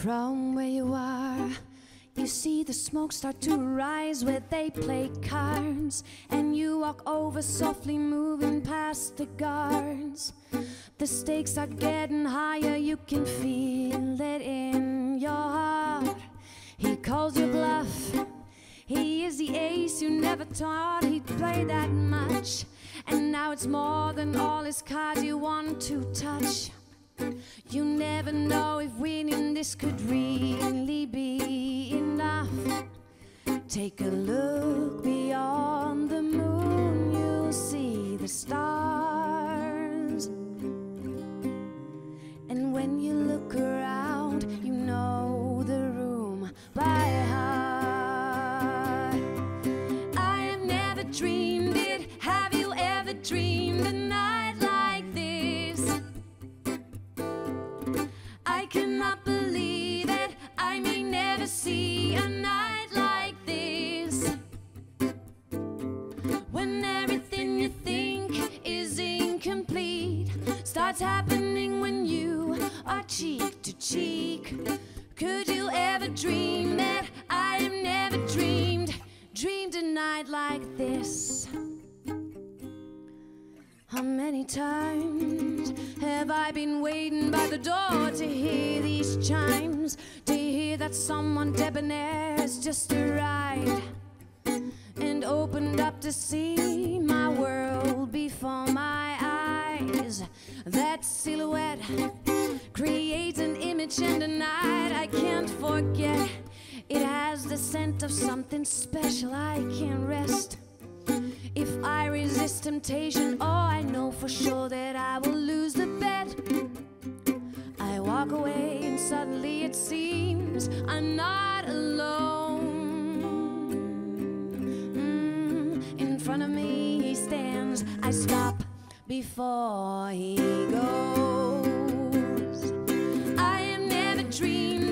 From where you are, you see the smoke start to rise where they play cards, and you walk over softly, moving past the guards. The stakes are getting higher, you can feel it in your heart. He calls you bluff, he is the ace you never thought he'd play that much, and now it's more than all his cards you want to touch. You never know if winning this could really be enough. Take a look beyond the moon, you'll see the stars. And when you look around, you know the room by heart. I have never dreamed it. Have you ever dreamed a night like this? I cannot believe it. I may never see a night like this, when everything you think is incomplete starts happening when you are cheek to cheek. Could you ever dream that I have never dreamed a night like this? How many times have I been waiting by the door to hear these chimes, to hear that someone debonair has just arrived and opened up to see my world before my eyes. That silhouette creates an image and a night I can't forget. It has the scent of something special, I can't rest. If I resist temptation, oh, I know for sure that I will lose the bet. I walk away and suddenly it seems I'm not alone. In front of me he stands, I stop before he goes. I have never dreamed